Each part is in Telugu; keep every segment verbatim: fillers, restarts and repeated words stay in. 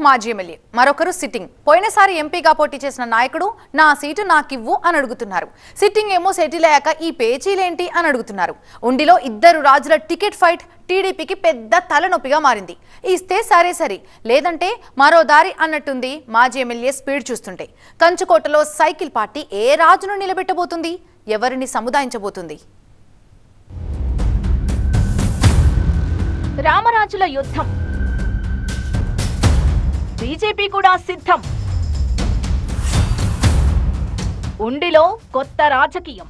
మాజీ ఎమ్మెల్యే, మరొకరు సిట్టింగ్. పోయినసారి ఎంపీగా పోటీ చేసిన నాయకుడు నా సీటు నాకివ్వు అని అడుగుతున్నారు. సిట్టింగ్ ఏమో సెటిల్ అయ్యాక ఈ పేచీలేంటి అని అడుగుతున్నారు. ఉండిలో ఇద్దరు రాజుల టికెట్ ఫైట్ టీడీపీకి పెద్ద తలనొప్పిగా మారింది. ఇస్తే సరే సరే, లేదంటే మరో దారి అన్నట్టుంది మాజీ ఎమ్మెల్యే స్పీడ్ చూస్తుంటే. కంచుకోటలో సైకిల్ పార్టీ ఏ రాజును నిలబెట్టబోతుంది? ఎవరిని సముదాయించబోతుంది? రామరాజుల యుద్ధం. బీజేపీ కూడా సిద్ధం. ఉండిలో కొత్త రాజకీయం.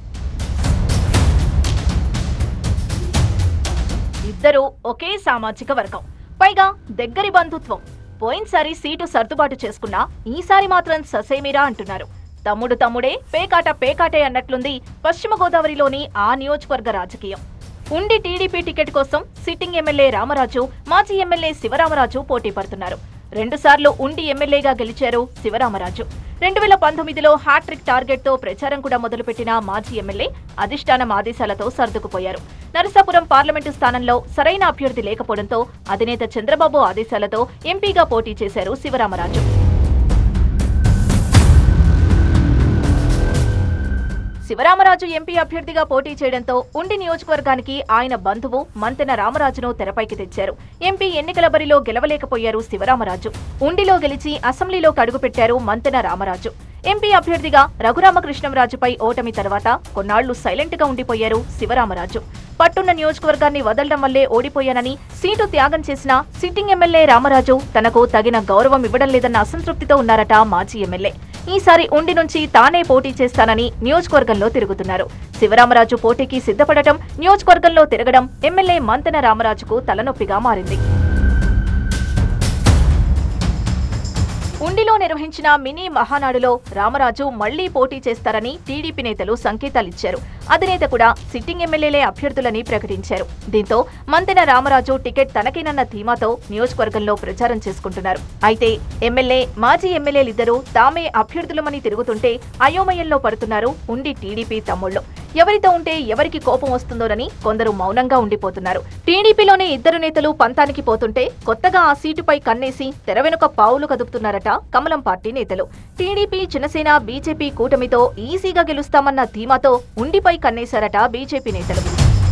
ఇద్దరు ఒకే సామాజిక వర్గం, పైగా దగ్గరి బంధుత్వం. పోయినసారి సీటు సర్దుబాటు చేసుకున్నా ఈసారి మాత్రం ససేమిరా అంటున్నారు. తమ్ముడు తమ్ముడే, పేకాట పేకాటే అన్నట్లుంది పశ్చిమ గోదావరిలోని ఆ నియోజకవర్గ రాజకీయం. ఉండి టీడీపీ టికెట్ కోసం సిట్టింగ్ ఎమ్మెల్యే రామరాజు, మాజీ ఎమ్మెల్యే శివరామరాజు పోటీ పడుతున్నారు. రెండుసార్లు ఉండి ఎమ్మెల్యేగా గెలిచారు శివరామరాజు. రెండు వేల పంతొమ్మిదిలో హ్యాట్రిక్ టార్గెట్ తో ప్రచారం కూడా మొదలుపెట్టిన మాజీ ఎమ్మెల్యే అధిష్టానం ఆదేశాలతో సర్దుకుపోయారు. నరసాపురం పార్లమెంటు స్థానంలో సరైన అభ్యర్థి లేకపోవడంతో అధినేత చంద్రబాబు ఆదేశాలతో ఎంపీగా పోటీ చేశారు శివరామరాజు. శివరామరాజు ఎంపీ అభ్యర్థిగా పోటీ చేయడంతో ఉండి నియోజకవర్గానికి ఆయన బంధువు మంతెన రామరాజును తెరపైకి తెచ్చారు. ఎంపీ ఎన్నికల బరిలో గెలవలేకపోయారు శివరామరాజు. ఉండిలో గెలిచి అసెంబ్లీలోకి అడుగుపెట్టారు మంతెన రామరాజు. ఎంపీ అభ్యర్థిగా రఘురామకృష్ణంరాజుపై ఓటమి తర్వాత కొన్నాళ్లు సైలెంట్ గా ఉండిపోయారు శివరామరాజు. పట్టున్న నియోజకవర్గాన్ని వదలడం వల్లే ఓడిపోయానని సీటు త్యాగం చేసిన సిట్టింగ్ ఎమ్మెల్యే రామరాజు తనకు తగిన గౌరవం ఇవ్వడం లేదన్న అసంతృప్తితో ఉన్నారట మాజీ ఎమ్మెల్యే. ఈసారి ఉండి నుంచి తానే పోటీ చేస్తానని నియోజకవర్గంలో తిరుగుతున్నారు. శివరామరాజు పోటీకి సిద్ధపడటం, నియోజకవర్గంలో తిరగడం ఎమ్మెల్యే మంతెన రామరాజుకు తలనొప్పిగా మారింది. ఉండిలో నిర్వహించిన మినీ మహానాడులో రామరాజు మళ్లీ పోటీ చేస్తారని టీడీపీ నేతలు సంకేతాలిచ్చారు. అధినేత కూడా సిట్టింగ్ ఎమ్మెల్యేలే అభ్యర్థులని ప్రకటించారు. దీంతో మంతెన రామరాజు టికెట్ తనకేనన్న ధీమాతో నియోజకవర్గంలో ప్రచారం చేసుకుంటున్నారు. అయితే ఎమ్మెల్యే, మాజీ ఎమ్మెల్యేలిద్దరూ తామే అభ్యర్థులమని తిరుగుతుంటే అయోమయంలో పడుతున్నారు ఉండి టీడీపీ తమ్ముళ్లు. ఎవరితో ఉంటే ఎవరికి కోపం వస్తుందోనని కొందరు మౌనంగా ఉండిపోతున్నారు. టీడీపీలోనే ఇద్దరు నేతలు పంతానికి పోతుంటే కొత్తగా ఆ సీటుపై కన్నేసి తెర వెనుక పావులు కదుపుతున్నారట కమలం పార్టీ నేతలు. టీడీపీ, జనసేన, బీజేపీ కూటమితో ఈజీగా గెలుస్తామన్న ధీమాతో ఉండిపై కన్నేశారట బీజేపీ నేతలు.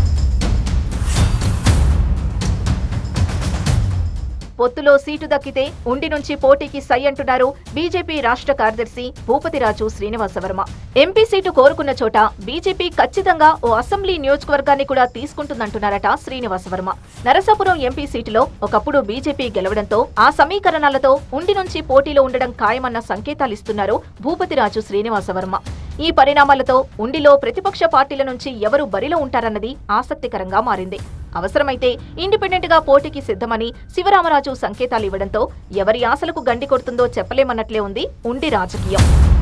పొత్తులో సీటు దక్కితే ఉండి నుంచి పోటీకి సై అంటున్నారు బీజేపీ రాష్ట్ర కార్యదర్శి భూపతిరాజు శ్రీనివాసవర్మ. ఎంపీ సీటు కోరుకున్న చోట బీజేపీ ఖచ్చితంగా ఓ అసెంబ్లీ నియోజకవర్గాన్ని కూడా తీసుకుంటుందంటున్నారట శ్రీనివాసవర్మ. నరసాపురం ఎంపీ సీటులో ఒకప్పుడు బీజేపీ గెలవడంతో ఆ సమీకరణాలతో ఉండి నుంచి పోటీలో ఉండడం ఖాయమన్న సంకేతాలిస్తున్నారు భూపతిరాజు శ్రీనివాసవర్మ. ఈ పరిణామాలతో ఉండిలో ప్రతిపక్ష పార్టీల నుంచి ఎవరు బరిలో ఉంటారన్నది ఆసక్తికరంగా మారింది. అవసరమైతే ఇండిపెండెంట్ గా పోటీకి సిద్ధమని శివరామరాజు సంకేతాలు ఇవ్వడంతో ఎవరి ఆశలకు గండి కొడుతుందో చెప్పలేమన్నట్లే ఉంది ఉండి రాజకీయం.